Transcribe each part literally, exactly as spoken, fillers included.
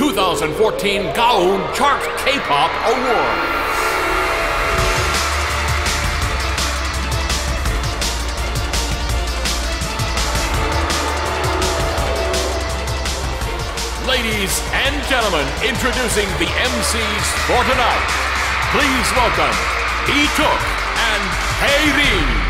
twenty fourteen Gaon Chart K-pop Award. Ladies and gentlemen, introducing the M Cs for tonight. Please welcome Lee-tuk and Hae-ri.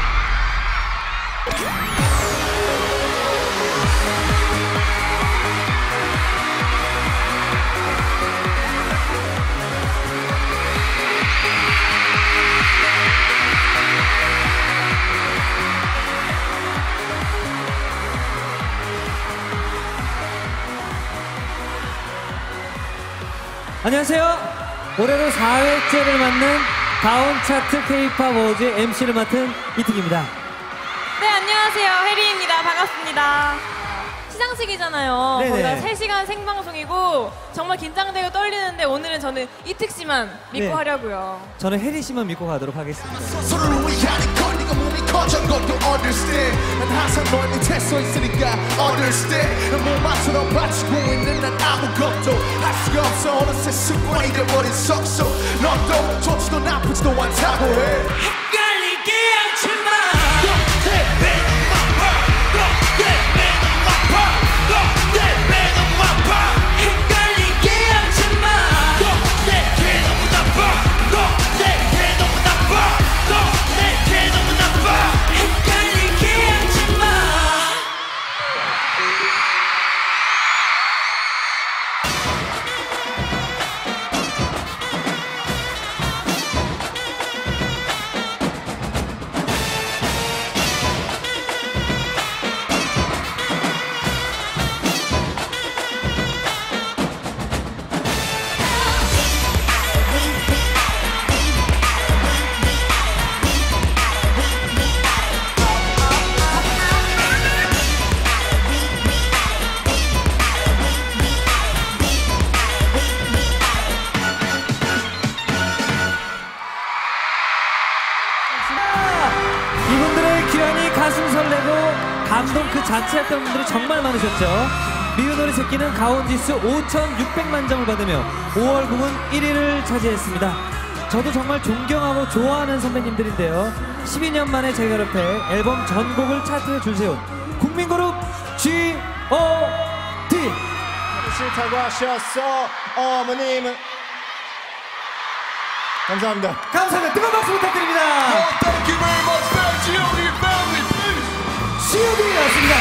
안녕하세요. 올해로 사 회째를 맞는 가온 차트 K-팝 어워즈의 엠씨를 맡은 이특입니다. 네, 안녕하세요. 혜리입니다. 반갑습니다. 시상식이잖아요. 네네. 거기가 세 시간 생방송이고 정말 긴장되고 떨리는데 오늘은 저는 이특 씨만 믿고 네. 하려고요. 저는 혜리 씨만 믿고 가도록 하겠습니다. 서로를 위하는 건 네가 몸이 커진 것도 understand. 난 항상 널 밑에 서 있으니까 understand. 난 몸만처럼 받치고 있는 난 아무것도 할 수가 없어. 어느새 습관이 돼버린 속소. 넌 또 좋지도 나쁘지도 않다고 해. 헷갈리게 하지 마. 너 때문에 아파. 너 때문에 아파. 너 때문에 아파. 헷갈리게 하지 마. 너 내게 너무 나빠. 너 내게 너무 나빠. 너 내게 너무 나빠. 헷갈리게 하지 마. 이분들의 기량이 가슴 설레고 감동 그 자체였던 분들이 정말 많으셨죠. 미우노리 새끼는 가온지수 오천육백만 점을 받으며 오월 부문 일 위를 차지했습니다. 저도 정말 존경하고 좋아하는 선배님들인데요. 십이 년 만에 재결합해 앨범 전곡을 차트에 줄세운 국민그룹 지 오 티. 싫다고 하셨어 어머님은. 감사합니다. 감사합니다. 뜨거운 박수 부탁드립니다. Thank you very much, fam. G O D family, please. 지 오 티였습니다.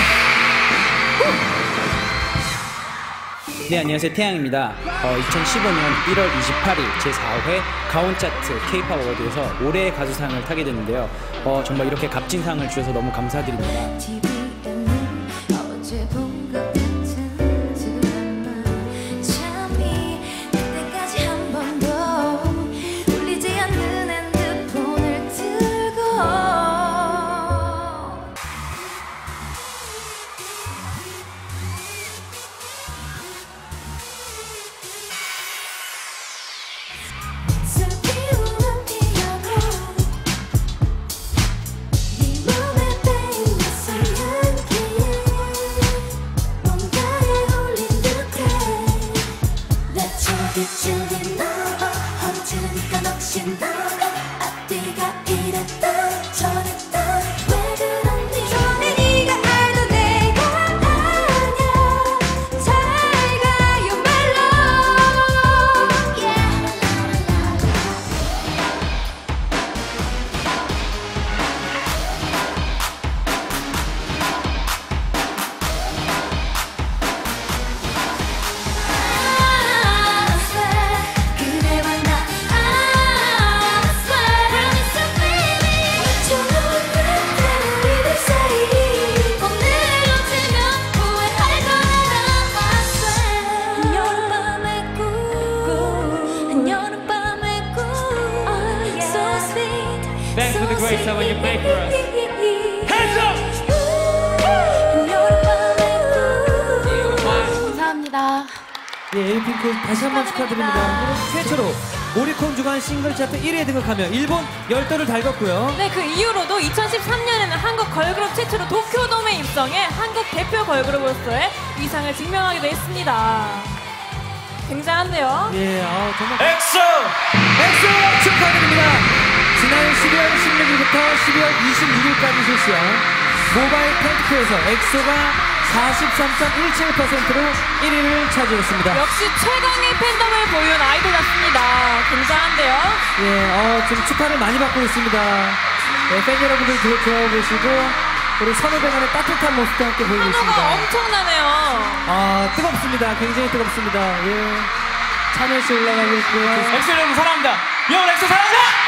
네, 안녕하세요. 태양입니다. 어, 이천십오 년 일월 이십팔일 제사 회 가온 차트 K-팝 어워드에서 올해의 가수상을 타게 됐는데요. 어, 정말 이렇게 값진 상을 주셔서 너무 감사드립니다. Thanks for the great summer you played for us. Hands up! 감사합니다. 예, 에이핑크 다시 한번 축하드립니다. 최초로 오리콘 주간 싱글 차트 일 위에 등극하며 일본 열도를 달궜고요. 네, 그 이후로도 이천십삼 년에는 한국 걸그룹 최초로 도쿄돔에 입성해 한국 대표 걸그룹으로서의 위상을 증명하기도 했습니다. 굉장한데요. 예, 아, 정말. 엑소! 엑소 축하드립니다. 지난 십이월 십육일부터 십이월 이십육일까지 실시한 모바일 팬투표에서 엑소가 사십삼 점 일칠 퍼센트로 일 위를 차지했습니다. 역시 최강의 팬덤을 보여준 아이돌 같습니다. 굉장한데요. 예, 어, 좀 축하를 많이 받고 있습니다. 네, 팬 여러분들 좋아하고 계시고 우리 선후배간의 따뜻한 모습도 함께 보이고 있습니다. 환호가 엄청나네요. 아, 뜨겁습니다. 굉장히 뜨겁습니다. 예. 참여시 올라가고 있고요. 엑소 여러분 사랑합니다. 여 엑소 사랑합니다.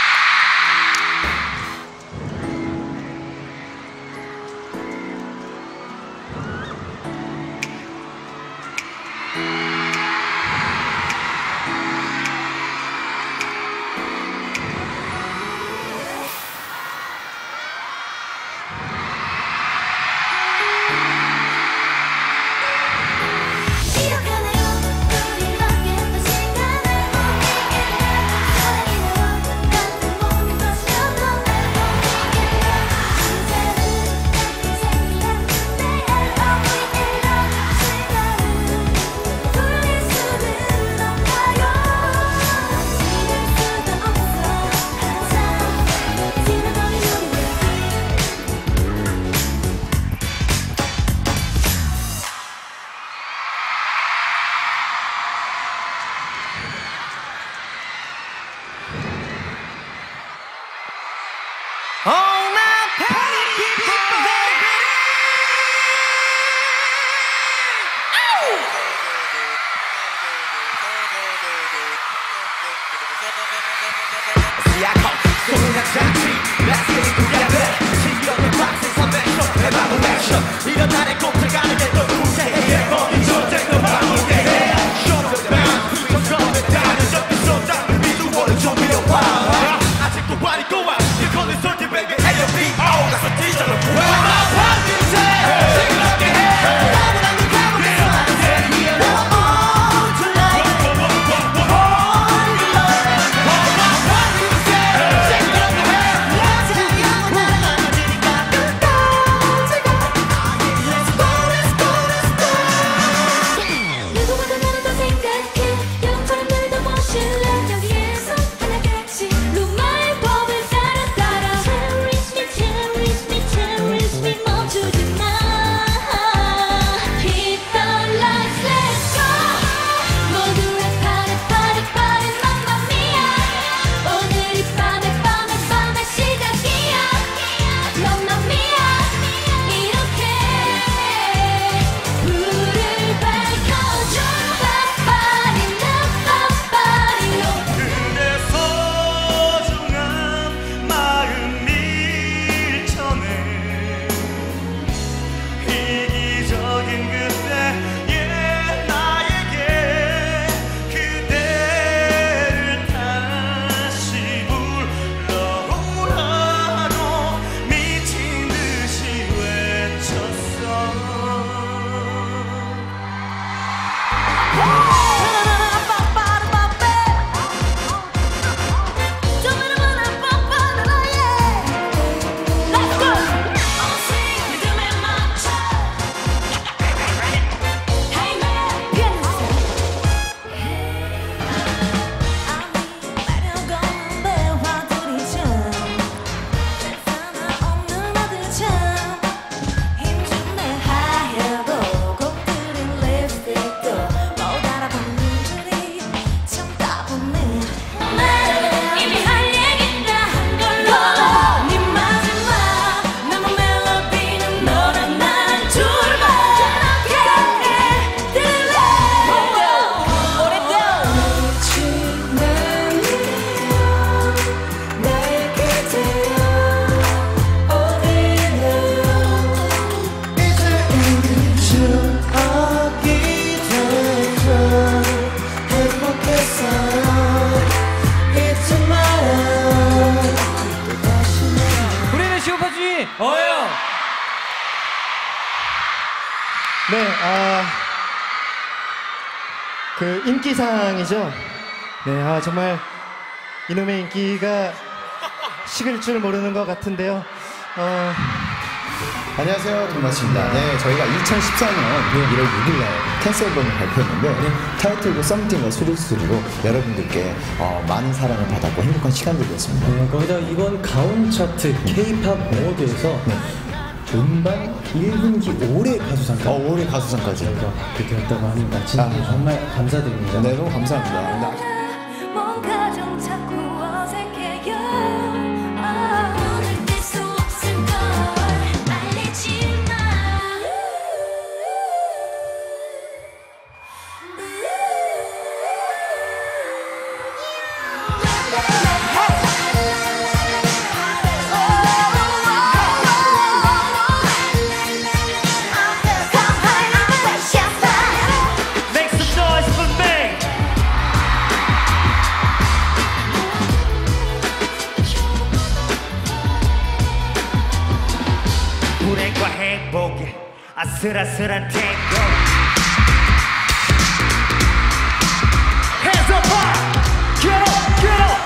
이런 날에 꼭 들어가는 게 또 구세해 버린 전쟁 너 마무리해 Shut up the man 불평감에 다른 적도 쏟아 미루어는 좀 미뤄봐 아직도 많이 꼬아 이거는 솔직히 baby 에이오 비 오 가서 뒤져라 구해봐 반드시 시끄럽게 해 너무나 눈 감으면서 하는 새 너와 all tonight all night 반드시 시끄럽게 해 나한테 영원 날아가지니까 끝까지 가 Let's go let's go let's go 누구보다 나를 더 생각해 영처럼 늘더 멋있어 여기에서 하나같이 루마의 법을 따라 따라 Cherish me cherish me cherish me 멈추지 마 Keep the lights let's go 모두의 party party party mamma mia 오늘이 밤에 밤에 밤에 시작이야 mamma mia 이렇게 불을 밝혀줘 빠빠리나 빠빠리로 그대 소중한 마음이 전해 이기적인 그때의 나에게 그대를 다시 불러오라고 미친 듯이 외쳤어 이미 할 얘긴 다 한 걸로 네 마지막 남은 멜로디는 너랑 난 둘만 그렇게 들래 지난 나의 그대여 어디나 이제는 추억이 돼서 행복했어요 잊지 마라 우리는 시오파주의 어예요. 네, 아, 그 인기상이죠. 네, 아 정말 이놈의 인기가 식을 줄 모르는 것 같은데요. 어, 안녕하세요, 돈마스입니다. 네, 저희가 이천십사 년 일월 육일 날 댄스 앨범을 발표했는데 네. 타이틀곡 썸띵과 수리수리로 여러분들께 어, 많은 사랑을 받았고 행복한 시간들이었습니다. 네, 거기다 이번 가온 차트 K-팝 어워드에서 네. 음반 일 분기 올해 가수상까지 어, 올해 가수상까지 저희가 받게 되었다고 합니다. 진짜 아. 정말 감사드립니다. 네, 너무 감사합니다. 나- 뭔가 좀 자꾸 어색해요. 아, 눈을 뗄 수 없을 걸 말리지 마. Make some noise for me. 불행과 행복의 아슬아슬한 탱고. Hands up high. Get up, get up.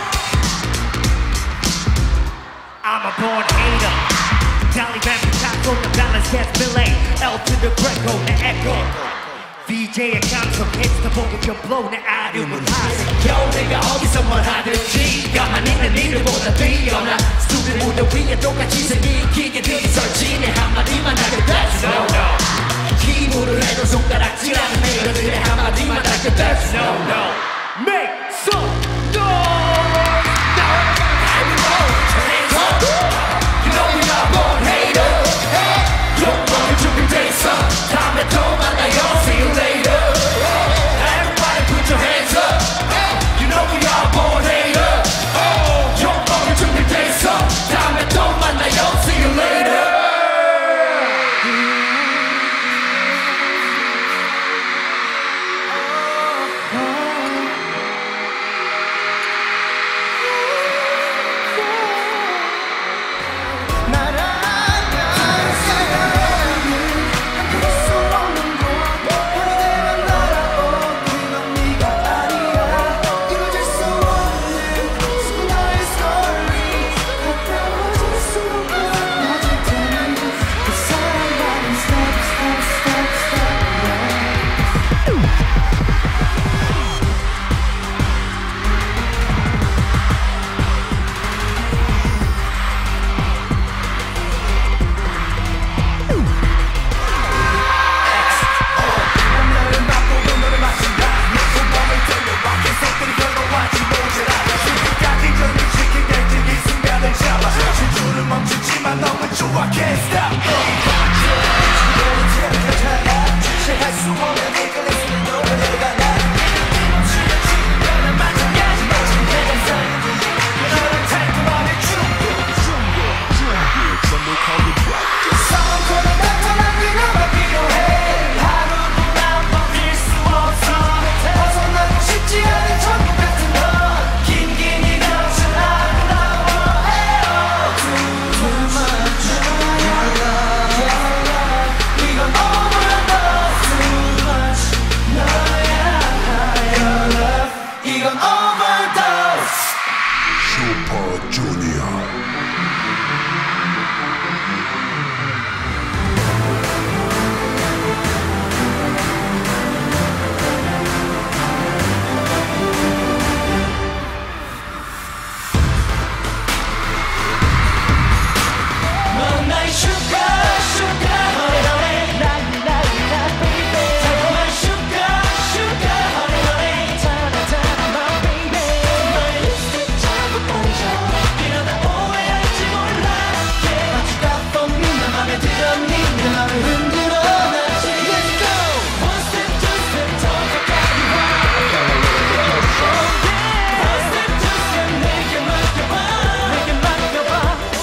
I'm a born hater. Taliban Picasso, the balance gets delayed. L to the Greco, the echo. 디제이의 감성 hits the book if you blow 내 아름은 하세. 요 내가 어디서 뭘 하든지 가만히 있는 일보다 뛰어나. 수비 무대 위에 똑같이 생긴 기계들이 설치네. 한마디만 하게 that's no no. 기부를 해도 손가락질하는 메이저들의 한마디만 하게 that's no no. Make some noise. You know we are born haters. 욕먹을 준비돼 있어. 다음에 또 만나요. See you later. Everybody put your hands up. You know we are born haters. 욕먹을 준비돼 있어. 다음에 또 만나요. See you later.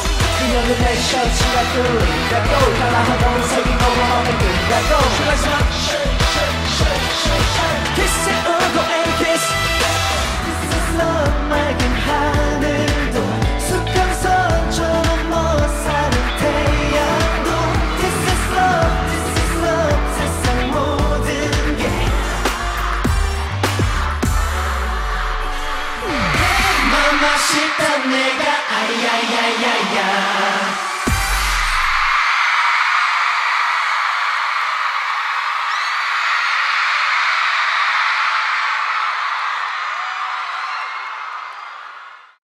셔츠가 뚫린다고 달라하던 색이 너무 마음에 든다고